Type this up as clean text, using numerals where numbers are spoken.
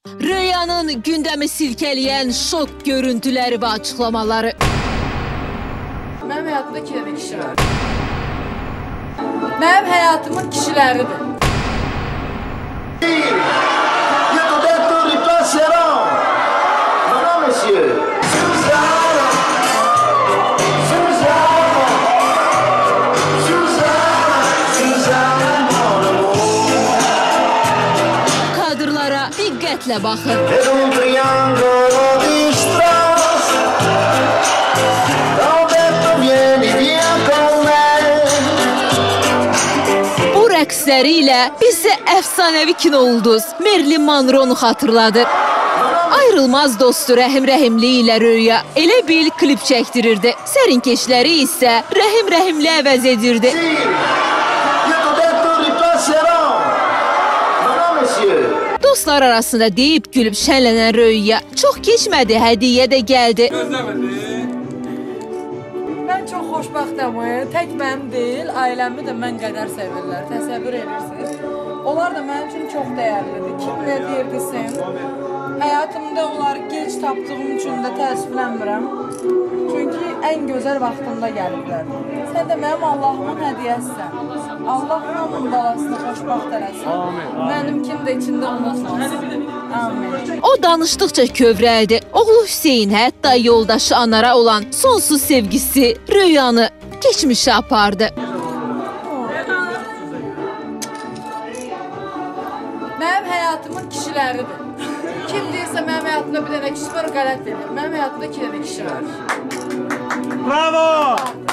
Rüyanın gündəmi silkələyən şok görüntüləri və açıqlamaları. Mənim həyatımda 2 dənə kişi var. Mənim həyatımın kişiləridir. Kadrlara diqqətlə baxın. Bu rəqsləri ilə bizə əfsanəvi kino ulduz Marilyn Monroe'nu xatırladır. Ayrılmaz dostu Rəhim Rəhimli ilə Röya elə bil klip çəkdirirdi. Sərinkeşləri isə Rəhim Rəhimli əvəz edirdi. Dostlar arasında deyib gülüb şənlənən Röya çox keçmədi, hədiyyə də gəldi. Mən çox xoşbəxtəm. Tək mənim deyil, ailəmi də mən qədər sevirlər. Təsəvvür edirsiniz. Onlar da mənim üçün çox dəyərlidir. Kim nə deyir desin. Həyatımda onları gec tapdığım üçün də təəssüflənmirəm. Çünki ən gözəl vaxtında gəliblər. Sən də mənim Allahımın hədiyyəsisən. Allah hamının balasını xoşbəxt eləsin. Mənimkini də içində unutmasın. Amin. O danışdıqca kövrəldi. Oğlu Hüseyin hətta yoldaşı Anara olan sonsuz sevgisi Röyanı keçmişə apardı. Mənim həyatımın kişiləridir. Kim deyirsə mənim həyatımda bir dənə kişi var, qələt edir. Mənim həyatımda 2 dənə kişi var. Bravo!